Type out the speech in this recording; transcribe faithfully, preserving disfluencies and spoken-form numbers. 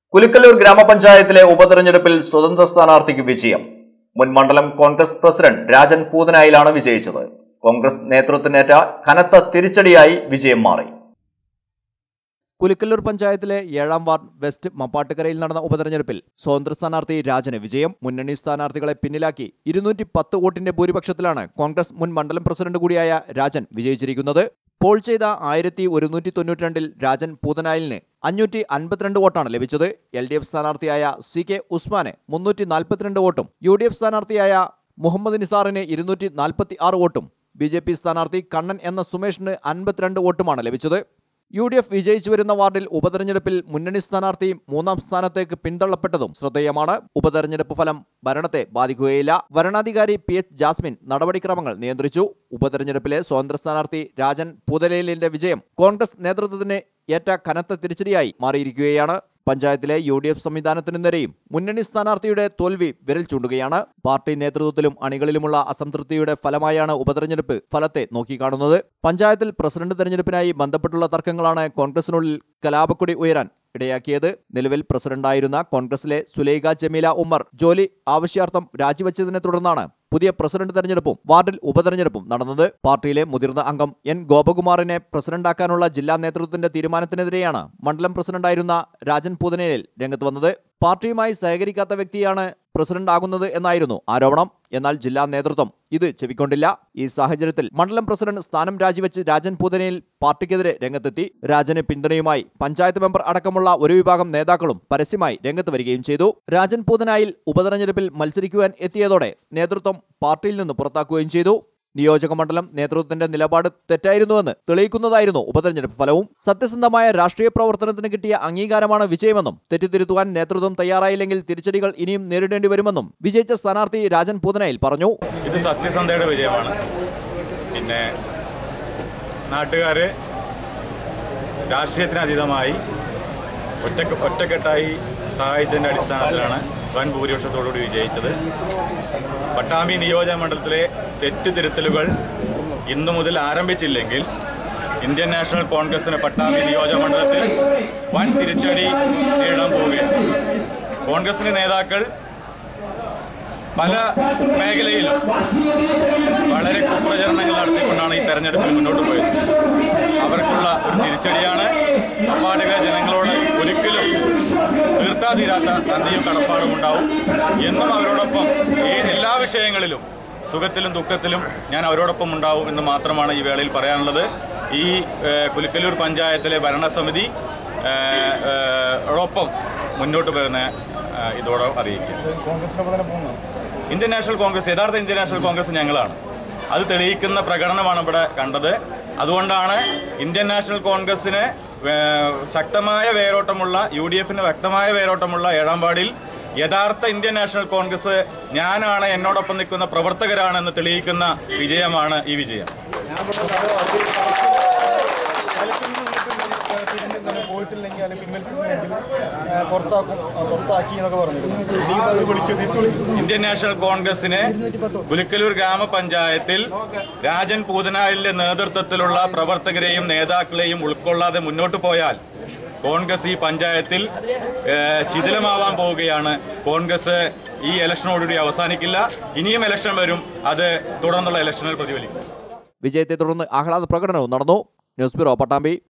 കുലുക്കല്ലൂർ ഗ്രാമപഞ്ചായത്തിലെ ഉപതെരഞ്ഞെടുപ്പിൽ സ്വതന്ത്ര സ്ഥാനാർത്ഥിക്ക് വിജയം. മുൻ മണ്ഡലം കോൺഗ്രസ് പ്രസിഡന്റ് രാജൻ പൂതനായിലാണ് വിജയിച്ചത്. കോൺഗ്രസ് നേതൃത്വത്തിനേറ്റ കനത്ത തിരിച്ചടിയായി വിജയം മാറി. കുലുക്കല്ലൂർ പഞ്ചായത്തിലെ ഏഴാം വാർഡ് വെസ്റ്റ് മപ്പാട്ടുകരയിൽ നടന്ന ഉപതെരഞ്ഞെടുപ്പിൽ സ്വതന്ത്ര സ്ഥാനാർത്ഥി രാജന് വിജയം. മുന്നണി സ്ഥാനാർത്ഥികളെ പിന്നിലാക്കി ഇരുന്നൂറ്റി പത്ത് വോട്ടിന്റെ ഭൂരിപക്ഷത്തിലാണ് കോൺഗ്രസ് മുൻ മണ്ഡലം പ്രസിഡന്റ് കൂടിയായ രാജൻ വിജയിച്ചിരിക്കുന്നത്. പോൾ ചെയ്ത ആയിരത്തി ഒരുന്നൂറ്റി തൊണ്ണൂറ്റി രണ്ടിൽ രാജൻ പൂതനായിലിന് അഞ്ഞൂറ്റി അൻപത്തിരണ്ട് വോട്ടാണ് ലഭിച്ചത്. എൽ ഡി എഫ് സ്ഥാനാർത്ഥിയായ സി കെ ഉസ്മാന് മുന്നൂറ്റി നാൽപ്പത്തിരണ്ട് വോട്ടും യു ഡി എഫ് സ്ഥാനാർത്ഥിയായ മുഹമ്മദ് നിസാറിന് ഇരുന്നൂറ്റി നാൽപ്പത്തി ആറ് വോട്ടും ബി ജെ പി സ്ഥാനാർത്ഥി കണ്ണൻ എന്ന സുമേഷിന് അൻപത്തിരണ്ട് വോട്ടുമാണ് ലഭിച്ചത്. യു ഡി എഫ് വിജയിച്ചു വരുന്ന വാർഡിൽ ഉപതെരഞ്ഞെടുപ്പിൽ മുന്നണി സ്ഥാനാർത്ഥി മൂന്നാം സ്ഥാനത്തേക്ക് പിന്തള്ളപ്പെട്ടതും ശ്രദ്ധേയമാണ്. ഉപതെരഞ്ഞെടുപ്പ് ഫലം ഭരണത്തെ ബാധിക്കുകയില്ല. വരണാധികാരി പി എച്ച് ജാസ്മിൻ നടപടിക്രമങ്ങൾ നിയന്ത്രിച്ചു. ഉപതെരഞ്ഞെടുപ്പിലെ സ്വതന്ത്ര സ്ഥാനാർത്ഥി രാജൻ പൂതനായിലിന്റെ വിജയം കോൺഗ്രസ് നേതൃത്വത്തിന് ഏറ്റ കനത്ത തിരിച്ചടിയായി മാറിയിരിക്കുകയാണ്. പഞ്ചായത്തിലെ യു ഡി എഫ് സംവിധാനത്തിനു നേരെയും മുന്നണി സ്ഥാനാർത്ഥിയുടെ തോൽവി വിരൽ ചൂണ്ടുകയാണ്. പാർട്ടി നേതൃത്വത്തിലും അണികളിലുമുള്ള അസംതൃപ്തിയുടെ ഫലമായാണ് ഉപതെരഞ്ഞെടുപ്പ് ഫലത്തെ നോക്കിക്കാണുന്നത്. പഞ്ചായത്തിൽ പ്രസിഡന്റ് തെരഞ്ഞെടുപ്പിനായി ബന്ധപ്പെട്ടുള്ള തർക്കങ്ങളാണ് കോൺഗ്രസിനുള്ളിൽ കലാപക്കൊടി ഉയരാൻ ഇടയാക്കിയത്. നിലവിൽ പ്രസിഡന്റായിരുന്ന കോൺഗ്രസിലെ സുലൈഖ ജമീല ഉമ്മർ ജോലി ആവശ്യാർത്ഥം രാജിവെച്ചതിനെ തുടർന്നാണ് പുതിയ പ്രസിഡന്റ് തെരഞ്ഞെടുപ്പും വാർഡിൽ ഉപതെരഞ്ഞെടുപ്പും നടന്നത്. പാർട്ടിയിലെ മുതിർന്ന അംഗം എൻ ഗോപകുമാറിനെ പ്രസിഡന്റാക്കാനുള്ള ജില്ലാ നേതൃത്വത്തിന്റെ തീരുമാനത്തിനെതിരെയാണ് മണ്ഡലം പ്രസിഡന്റായിരുന്ന രാജൻ പൂതനായിൽ രംഗത്ത് വന്നത്. പാർട്ടിയുമായി സഹകരിക്കാത്ത വ്യക്തിയാണ് പ്രസിഡന്റ് ആകുന്നത് എന്നായിരുന്നു ആരോപണം. എന്നാൽ ജില്ലാ നേതൃത്വം ഇത് ചെവിക്കൊണ്ടില്ല. ഈ സാഹചര്യത്തിൽ മണ്ഡലം പ്രസിഡന്റ് സ്ഥാനം രാജിവെച്ച് രാജൻ പൂതനായിൽ പാർട്ടിക്കെതിരെ രംഗത്തെത്തി. രാജന് പിന്തുണയുമായി പഞ്ചായത്ത് മെമ്പർ അടക്കമുള്ള ഒരു വിഭാഗം നേതാക്കളും പരസ്യമായി രംഗത്ത് വരികയും ചെയ്തു. രാജൻ പൂതനായിൽ ഉപതെരഞ്ഞെടുപ്പിൽ മത്സരിക്കുവാൻ എത്തിയതോടെ നേതൃത്വം പാർട്ടിയിൽ നിന്ന് പുറത്താക്കുകയും ചെയ്തു. നിയോജക മണ്ഡലം നേതൃത്വത്തിന്റെ നിലപാട് തെറ്റായിരുന്നുവെന്ന് തെളിയിക്കുന്നതായിരുന്നു ഉപതെരഞ്ഞെടുപ്പ് ഫലവും. സത്യസന്ധമായ രാഷ്ട്രീയ പ്രവർത്തനത്തിന് കിട്ടിയ അംഗീകാരമാണ് വിജയമെന്നും തെറ്റുതിരുത്തുവാൻ നേതൃത്വം തയ്യാറായില്ലെങ്കിൽ തിരിച്ചടികൾ ഇനിയും നേരിടേണ്ടി വരുമെന്നും വിജയിച്ച സ്ഥാനാർത്ഥി രാജൻ പൂതനായിൽ പറഞ്ഞു. ഇത് സത്യസന്ധയുടെ വിജയമാണ്. പിന്നെ നാട്ടുകാര് രാഷ്ട്രീയത്തിനതീതമായി ഒറ്റ ഒറ്റക്കെട്ടായി സഹായിച്ചതിന്റെ അടിസ്ഥാനത്തിലാണ് വൻ ഭൂരിപക്ഷത്തോടുകൂടി വിജയിച്ചത്. പട്ടാമ്പി നിയോജക മണ്ഡലത്തിലെ തെറ്റുതിരുത്തലുകൾ ഇന്നു മുതൽ ആരംഭിച്ചില്ലെങ്കിൽ ഇന്ത്യൻ നാഷണൽ കോൺഗ്രസിന് പട്ടാമ്പി നിയോജക മണ്ഡലത്തിൽ വൻ തിരിച്ചടി നേരിടാൻ പോവുകയാണ്. കോൺഗ്രസിന്റെ നേതാക്കൾ പല മേഖലയിലും വളരെ കുപ്രചരണങ്ങൾ നടത്തിക്കൊണ്ടാണ് ഈ തെരഞ്ഞെടുപ്പിൽ മുന്നോട്ട് പോയത്. അവർക്കുള്ള ഒരു തിരിച്ചടിയാണ്. അപ്പാടുക ജനങ്ങളോട് ഒരിക്കലും തീർത്താതീരാത്ത നന്ദിയും കടപ്പാടും ഉണ്ടാവും. എന്നും അവരോടൊപ്പം ഈ എല്ലാ വിഷയങ്ങളിലും സുഖത്തിലും ദുഃഖത്തിലും ഞാൻ അവരോടൊപ്പം ഉണ്ടാവും എന്ന് മാത്രമാണ് ഈ വേളയിൽ പറയാനുള്ളത്. ഈ കുലുക്കല്ലൂർ പഞ്ചായത്തിലെ ഭരണസമിതി ഒപ്പം മുന്നോട്ട് വരുന്ന ഇതോടെ അറിയിക്കും. ഇന്ത്യൻ നാഷണൽ കോൺഗ്രസ് യഥാർത്ഥ ഇന്ത്യൻ നാഷണൽ കോൺഗ്രസ് ഞങ്ങളാണ്. അത് തെളിയിക്കുന്ന പ്രകടനമാണ് ഇവിടെ കണ്ടത്. അതുകൊണ്ടാണ് ഇന്ത്യൻ നാഷണൽ കോൺഗ്രസിന് ശക്തമായ വേരോട്ടമുള്ള യു ഡി എഫിന് വ്യക്തമായ വേരോട്ടമുള്ള ഏഴാം വാർഡിൽ യഥാർത്ഥ ഇന്ത്യൻ നാഷണൽ കോൺഗ്രസ് ഞാനാണ്, എന്നോടൊപ്പം നിൽക്കുന്ന പ്രവർത്തകരാണെന്ന് തെളിയിക്കുന്ന വിജയമാണ് ഈ വിജയം. ഇന്ത്യൻ നാഷണൽ കോൺഗ്രസിന് കുലുക്കല്ലൂർ ഗ്രാമപഞ്ചായത്തിൽ രാജൻ പൂതനായിലിന്റെ നേതൃത്വത്തിലുള്ള പ്രവർത്തകരെയും നേതാക്കളെയും ഉൾക്കൊള്ളാതെ മുന്നോട്ട് പോയാൽ കോൺഗ്രസ് ഈ പഞ്ചായത്തിൽ ശിഥിലമാവാൻ പോവുകയാണ്. കോൺഗ്രസ് ഈ ഇലക്ഷനോടുകൂടി അവസാനിക്കില്ല. ഇനിയും ഇലക്ഷൻ വരും. അത് തുടർന്നുള്ള ഇലക്ഷനിൽ പ്രതിഫലിക്കും. വിജയത്തെ തുടർന്ന് ആഹ്ലാദ പ്രകടനവും നടന്നു. News bureau, Pattambi.